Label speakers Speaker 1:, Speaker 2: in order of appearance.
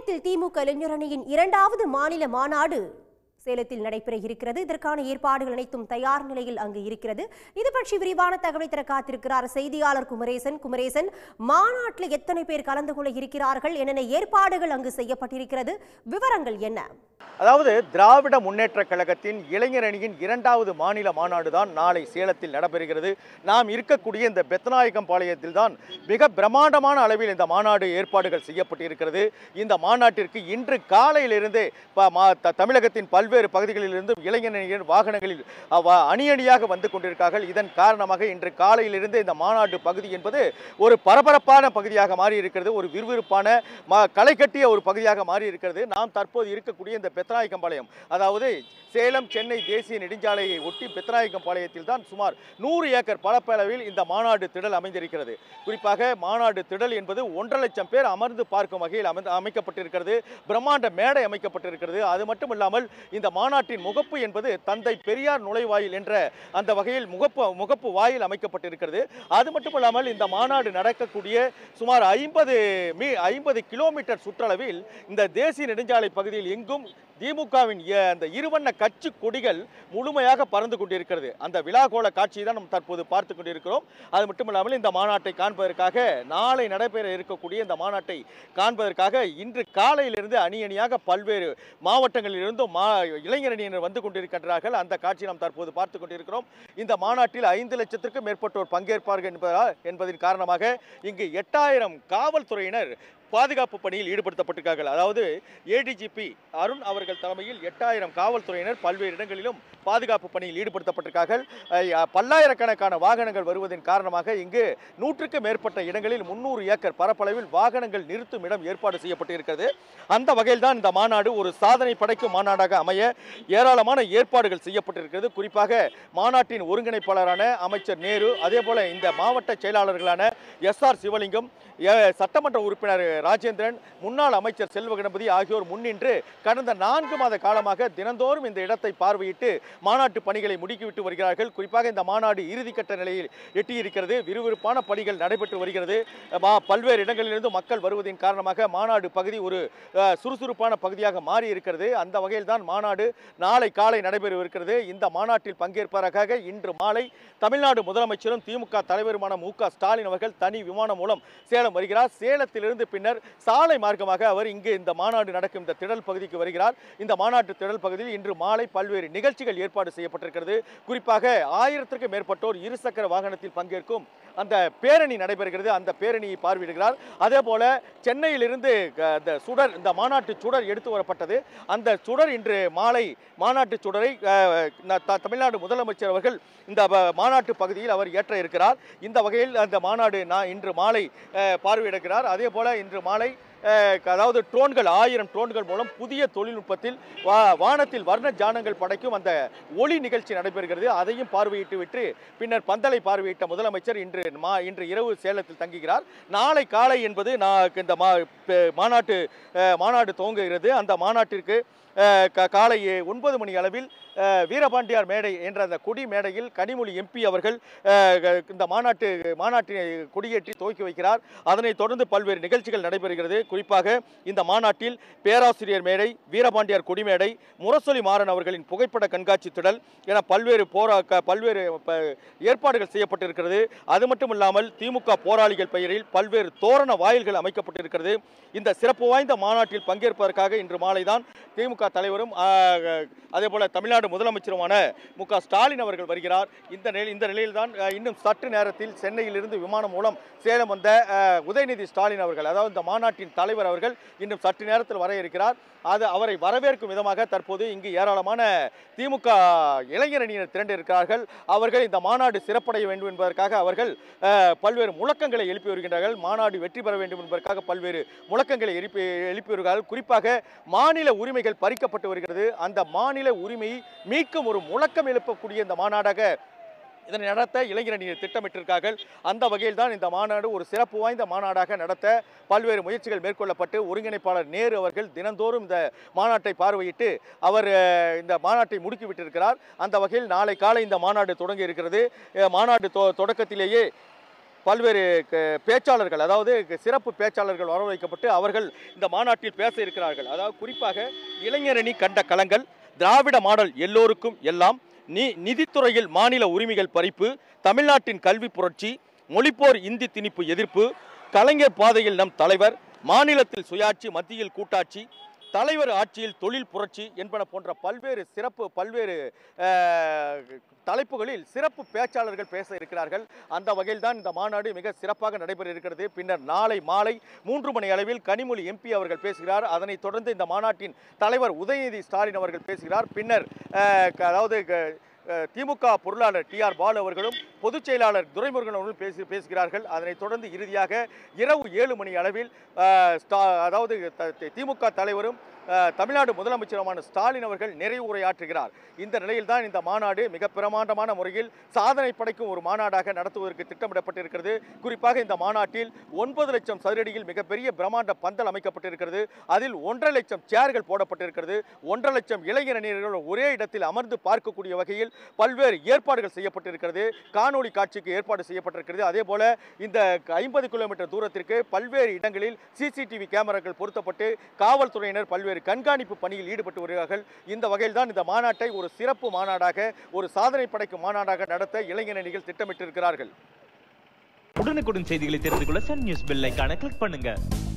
Speaker 1: சேலத்தில் திமுக இளைஞரணியின் இரண்டாவது மாநில மாநாடு சேலத்தில் நடைபெற இருக்கிறது. இதற்கான ஏற்பாடுகள் அனைத்தும் தயார் நிலையில் அங்கு இருக்கிறது. இது பற்றி விரிவான தகவலை தர காத்திருக்கிறார் செய்தியாளர் குமரேசன். மாநாட்டில் எத்தனை பேர் கலந்து கொள்ள இருக்கிறார்கள், என்னென்ன ஏற்பாடுகள் அங்கு செய்யப்பட்டிருக்கிறது, விவரங்கள் என்ன?
Speaker 2: அதாவது திராவிட முன்னேற்ற கழகத்தின் இளைஞரணியின் இரண்டாவது மாநில மாநாடு தான் நாளை சேலத்தில் நடைபெறுகிறது. நாம் இருக்கக்கூடிய இந்த பெத்தநாயக்கம்பாளையத்தில் தான் மிக பிரம்மாண்டமான அளவில் இந்த மாநாடு ஏற்பாடுகள் செய்யப்பட்டிருக்கிறது. இந்த மாநாட்டிற்கு இன்று காலையிலிருந்து தமிழகத்தின் பல்வேறு பகுதிகளிலிருந்து இளைஞரணியின் வாகனங்களில் அணியணியாக வந்து கொண்டிருக்கிறார்கள். இதன் காரணமாக இன்று காலையிலிருந்து இந்த மாநாடு பகுதி என்பது ஒரு பரபரப்பான பகுதியாக மாறி இருக்கிறது. ஒரு விறுவிறுப்பான களை கட்டிய ஒரு பகுதியாக மாறி இருக்கிறது. நாம் தற்போது இருக்கக்கூடிய இந்த பெத்தநாயக்கம்பாளையம், அதாவது சேலம் சென்னை தேசிய நெடுஞ்சாலையை ஒட்டி பெத்தநாயக்கம்பாளையத்தில் தான் சுமார் 100 ஏக்கர் பரப்பளவில் இந்த மாநாடு திடல் அமைந்திருக்கிறது. குறிப்பாக மாநாடு திடல் என்பது 1.5 லட்சம் பேர் அமர்ந்து பார்க்கும் வகையில் அமைக்கப்பட்டிருக்கிறது. பிரம்மாண்ட மேடை அமைக்கப்பட்டிருக்கிறது. அது மட்டும் இல்லாமல் இந்த மாநாட்டின் முகப்பு என்பது தந்தை பெரியார் நுழைவாயில் என்ற அந்த வகையில் முகப்பு வாயில் அமைக்கப்பட்டிருக்கிறது. அது மட்டுமல்லாமல் இந்த மாநாடு நடக்கக்கூடிய சுமார் 50 கிலோமீட்டர் சுற்றளவில் இந்த தேசிய நெடுஞ்சாலை பகுதியில் எங்கும் திமுகவின் அந்த இருவண்ண கட்சி கொடிகள் முழுமையாக பறந்து கொண்டிருக்கிறது. அந்த விழாகோள காட்சியை தான் நாம் தற்போது பார்த்து கொண்டிருக்கிறோம். அது மட்டுமில்லாமல் இந்த மாநாட்டை காண்பதற்காக, நாளை நடைபெற இருக்கக்கூடிய இந்த மாநாட்டை காண்பதற்காக இன்று காலையிலிருந்து அணியணியாக பல்வேறு மாவட்டங்களிலிருந்தும் இளைஞரணியினர் வந்து கொண்டிருக்கின்றார்கள். அந்த காட்சியை நாம் தற்போது பார்த்து கொண்டிருக்கிறோம். இந்த மாநாட்டில் 5 லட்சத்திற்கும் மேற்பட்டோர் பங்கேற்பார்கள் என்பதன் காரணமாக இங்கு 8000 காவல்துறையினர் பாதுகாப்பு பணியில் ஈடுபடுத்தப்பட்டிருக்கார்கள். அதாவது ஏடிஜிபி அருண் அவர்கள் தலைமையில் 8000 காவல்துறையினர் பல்வேறு இடங்களிலும் பாதுகாப்பு பணியில் ஈடுபடுத்தப்பட்டிருக்கார்கள். பல்லாயிரக்கணக்கான வாகனங்கள் வருவதன் காரணமாக இங்கு 100க்கும் மேற்பட்ட இடங்களில் 300 ஏக்கர் பரப்பளவில் வாகனங்கள் நிறுத்தும் இடம் ஏற்பாடு செய்யப்பட்டிருக்கிறது. அந்த வகையில் தான் இந்த மாநாடு ஒரு சாதனை படைக்கும் மாநாடாக அமைய ஏராளமான ஏற்பாடுகள் செய்யப்பட்டிருக்கிறது. குறிப்பாக மாநாட்டின் ஒருங்கிணைப்பாளரான அமைச்சர் நேரு, அதே போல இந்த மாவட்ட செயலாளர்களான எஸ்ஆர் சிவலிங்கம், சட்டமன்ற உறுப்பினர் ராஜேந்திரன், முன்னாள் அமைச்சர் செல்வ கணபதி ஆகியோர் முன்னின்று கடந்த 4 மாத காலமாக தினந்தோறும் இந்த இடத்தை பார்வையிட்டு மாநாட்டு பணிகளை முடுக்கிவிட்டு வருகிறார்கள். குறிப்பாக இந்த மாநாடு இறுதிக்கட்ட நிலையில் எட்டியிருக்கிறது. விறுவிறுப்பான பணிகள் நடைபெற்று வருகிறது. பல்வேறு இடங்களிலிருந்து மக்கள் வருவதன் காரணமாக மாநாடு பகுதி ஒரு சுறுசுறுப்பான பகுதியாக மாறி இருக்கிறது. அந்த வகையில் தான் மாநாடு நாளை காலை நடைபெறவிருக்கிறது. இந்த மாநாட்டில் பங்கேற்பதற்காக இன்று மாலை தமிழ்நாடு முதலமைச்சரும் திமுக தலைவருமான மு.க. ஸ்டாலின் அவர்கள் தனி விமானம் மூலம் சேலம் வருகிறார். சேலத்திலிருந்து பின்னர் சாலை மார்க்கமாக அவர் இங்கு இந்த மாநாடு நடக்கும் இந்த திடல் பகுதிக்கு வருகிறார். இந்த மாநாட்டு திடல் பகுதியில் இன்று மாலை பல்வேறு நிகழ்ச்சிகள் ஏற்பாடு செய்யப்பட்டிருக்கிறது. குறிப்பாக 1000க்கும் மேற்பட்டோர் இருசக்கர வாகனத்தில் பங்கேற்கும் அந்த பேரணி நடைபெறுகிறது. அந்த பேரணியை பார்வையிடுகிறார். அதே போல சென்னையிலிருந்து இந்த மாநாட்டு சுடர் எடுத்து வரப்பட்டது. அந்த சுடர் இன்று மாலை மாநாட்டு சுடரை தமிழ்நாடு முதலமைச்சர் அவர்கள் இந்த மாநாட்டு பகுதியில் அவர் ஏற்ற இருக்கிறார். இந்த வகையில் அந்த மாநாடு இன்று மாலை பார்வையிடுகிறார். அதே போல இன்று மாலை அதாவது 1000 ட்ரோன்கள் மூலம் புதிய தொழில்நுட்பத்தில் வானத்தில் வர்ண ஜானங்கள் படைக்கும் அந்த ஒளி நிகழ்ச்சி நடைபெறுகிறது. அதையும் பார்வையிட்டு விட்டு பின்னர் பந்தலை பார்வையிட்ட முதலமைச்சர் இன்று இரவு சேலத்தில் தங்குகிறார். நாளை காலை என்பது இந்த மாநாடு துவங்குகிறது. அந்த மாநாட்டிற்கு காலை 9 மணி அளவில் வீரபாண்டியார் மேடை என்ற அந்த கொடி மேடையில் கனிமொழி எம்பி அவர்கள் இந்த மாநாட்டினை கொடியேற்றி துவக்கி வைக்கிறார். அதனைத் தொடர்ந்து பல்வேறு நிகழ்ச்சிகள் நடைபெறுகிறது. குறிப்பாக இந்த மாநாட்டில் பேராசிரியர் மேடை, வீரபாண்டியார் கொடி மேடை, முரசொலி மாறன் அவர்களின் புகைப்பட கண்காட்சி திடல் என பல்வேறு ஏற்பாடுகள் செய்யப்பட்டிருக்கிறது. அது மட்டும் இல்லாமல் திமுக போராளிகள் பெயரில் பல்வேறு தோரண வாயில்கள் அமைக்கப்பட்டிருக்கிறது. இந்த சிறப்பு வாய்ந்த மாநாட்டில் பங்கேற்பதற்காக இன்று மாலை தான் திமுக தலைவரும் அதே போல தமிழ்நாடு முதலமைச்சருமான மு.க. ஸ்டாலின் அவர்கள் வருகிறார். இந்த நிலையில்தான் இன்னும் சற்று நேரத்தில் சென்னையிலிருந்து விமானம் மூலம் சேலம் வந்த உதயநிதி ஸ்டாலின் அவர்கள், அதாவது இந்த மாநாட்டின் தலைவர் அவர்கள் இன்னும் சற்று நேரத்தில் வர இருக்கிறார். அவரை வரவேற்கும் விதமாக தற்போது இங்கு ஏராளமான திமுக இளைஞரணியினர் திரண்டிருக்கிறார்கள். அவர்கள் இந்த மாநாடு சிறப்படைய வேண்டும் என்பதற்காக அவர்கள் பல்வேறு முழக்கங்களை எழுப்பி வருகின்றார்கள். மாநாடு வெற்றி பெற வேண்டும் என்பதற்காக பல்வேறு முழக்கங்களை எழுப்பி வருகிறார்கள். குறிப்பாக மாநில உரிமைகள் பறிக்கப்பட்டு வருகிறது. அந்த மாநில உரிமையை மீட்கும் ஒரு முழக்கம் எழுப்பக்கூடிய இந்த மாநாடாக இதனை நடத்த இளைஞரணியினர் திட்டமிட்டிருக்கார்கள். அந்த வகையில் தான் இந்த மாநாடு ஒரு சிறப்பு வாய்ந்த மாநாடாக நடத்த பல்வேறு முயற்சிகள் மேற்கொள்ளப்பட்டு ஒருங்கிணைப்பாளர் நேரு அவர்கள் தினந்தோறும் இந்த மாநாட்டை பார்வையிட்டு அவர் இந்த மாநாட்டை முடுக்கிவிட்டிருக்கிறார். அந்த வகையில் நாளை காலை இந்த மாநாடு தொடங்கி இருக்கிறது. மாநாடு தொடக்கத்திலேயே பல்வேறு பேச்சாளர்கள், அதாவது சிறப்பு பேச்சாளர்கள் வரவழைக்கப்பட்டு அவர்கள் இந்த மாநாட்டில் பேச இருக்கிறார்கள். அதாவது குறிப்பாக இளைஞரணி கண்ட களங்கள், திராவிட மாடல் எல்லோருக்கும் எல்லாம், நிதித்துறையில் மாநில உரிமைகள் பறிப்பு, தமிழ்நாட்டின் கல்வி புரட்சி, மொழிப்போர் இந்தி திணிப்பு எதிர்ப்பு, கலைஞர் பாதையில் நம் தலைவர், மாநிலத்தில் சுயாட்சி மத்தியில் கூட்டாட்சி, தலைவர் ஆட்சியில் தொழில் புரட்சி என்பன போன்ற பல்வேறு தலைப்புகளில் சிறப்பு பேச்சாளர்கள் பேச இருக்கிறார்கள். அந்த வகையில் தான் இந்த மாநாடு மிக சிறப்பாக நடைபெற இருக்கிறது. பின்னர் நாளை மாலை 3 மணி அளவில் கனிமொழி எம்பி அவர்கள் பேசுகிறார். அதனைத் தொடர்ந்து இந்த மாநாட்டின் தலைவர் உதயநிதி ஸ்டாலின் அவர்கள் பேசுகிறார். பின்னர் அதாவது திமுக பொருளாளர் டிஆர் பாலு அவர்களும் பொதுச் செயலாளர் துரைமுருகன் அவர்களும் பேசுகிறார்கள். அதனைத் தொடர்ந்து இறுதியாக இரவு 7 மணி அளவில் அதாவது திமுக தலைவரும் தமிழ்நாடு முதலமைச்சருமான ஸ்டாலின் அவர்கள் நிறைவு உரையாற்றுகிறார். இந்த நிலையில் தான் இந்த மாநாடு மிக பிரமாண்டமான முறையில் சாதனை படைக்கும் ஒரு மாநாடாக நடத்துவதற்கு திட்டமிடப்பட்டிருக்கிறது. குறிப்பாக இந்த மாநாட்டில் 9 லட்சம் சதுரடியில் மிகப்பெரிய பிரம்மாண்ட பந்தல் அமைக்கப்பட்டிருக்கிறது. அதில் 1.5 லட்சம் சேர்கள் போடப்பட்டிருக்கிறது. 1.5 லட்சம் இளைஞர்கள் ஒரே இடத்தில் அமர்ந்து பார்க்கக்கூடிய வகையில் பல்வேறு ஏற்பாடுகள் செய்யப்பட்டிருக்கிறது. காணொலி காட்சிக்கு ஏற்பாடு செய்யப்பட்டிருக்கிறது. அதே போல இந்த 50 கிலோமீட்டர் தூரத்திற்கு பல்வேறு இடங்களில் சிசிடிவி கேமராக்கள் பொருத்தப்பட்டு காவல்துறையினர் பல்வேறு கண்காணிப்பு பணியில் ஈடுபட்டு வருகிறார்கள். இந்த வகையில் தான் இந்த மாநாட்டை ஒரு சிறப்பு மாநாடாக, ஒரு சாதனை படைக்கும் மாநாடாக நடத்த இளைஞரணிகள் திட்டமிட்டிருக்கிறார்கள்.
Speaker 3: உடனுக்குடன் செய்திகளை தெரிந்து கொள்ள சன் நியூஸ் பெல் ஐகானை கிளிக் பண்ணுங்க.